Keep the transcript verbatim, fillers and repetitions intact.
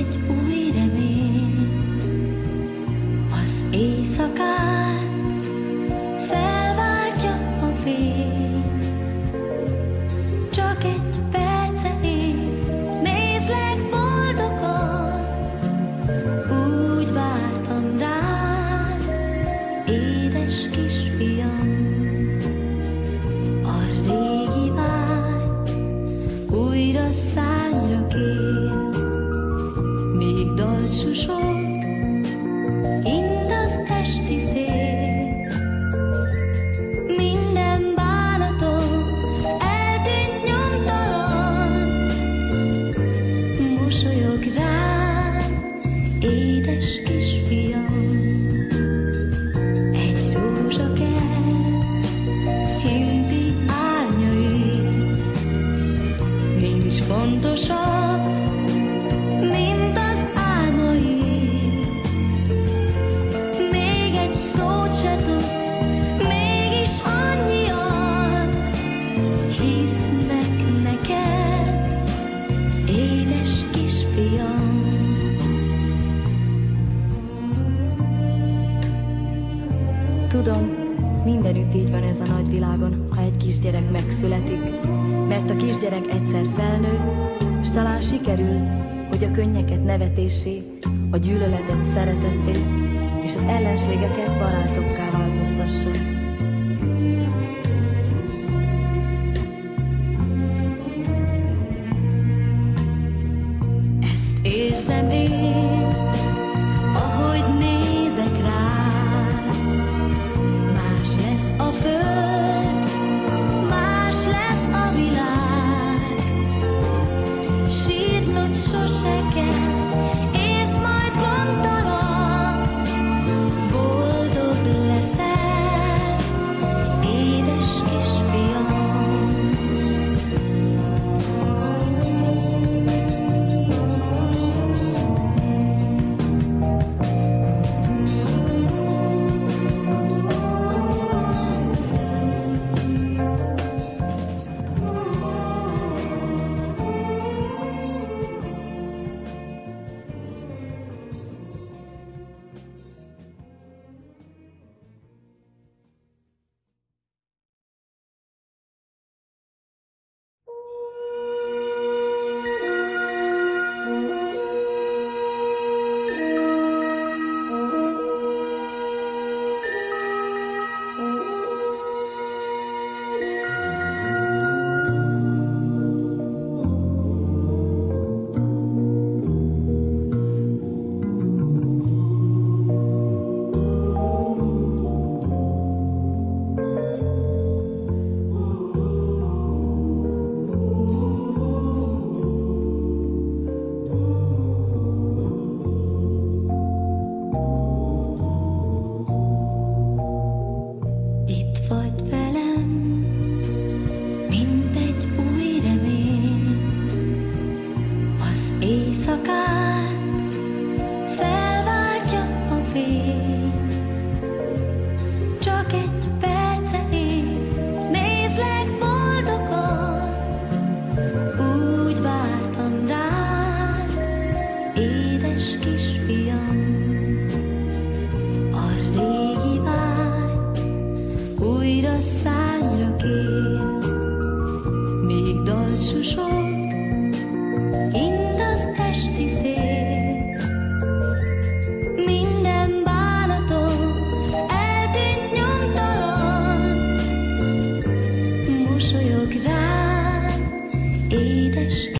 egy új remény, az éjszakát felváltja a fény. Csak egy perce ész, nézlek boldogan, úgy vártam rád, édes kisfiam. A régi vágy újra szárnyra kér, még dalt susog, ind az esti szél. Minden bánatom eltűnt nyomtalan, mosolyog rád, édes kisfiam. Egy rózsakert hinti árnyait, nincs fontosabb, mint az álmaid. Még egy szót se tudsz, mégis annyian hisznek neked, édes kisfiam. Tudom, mindenütt így van ez a nagyvilágon, ha egy kisgyerek megszületik, mert a kisgyerek egyszer felnő, s talán sikerül, hogy a könnyeket nevetéssé, a gyűlöletet szeretetté, és az ellenségeket barátokká változtassa. Ezt érzem én, ahogy nézek rád. Más lesz a föld, más lesz a világ. Sírnod sose kell, élsz majd gondtalan. Boldog leszel, édes kisfiam. Itt vagy velem, mint egy új remény, az éjszakát felváltja a fény.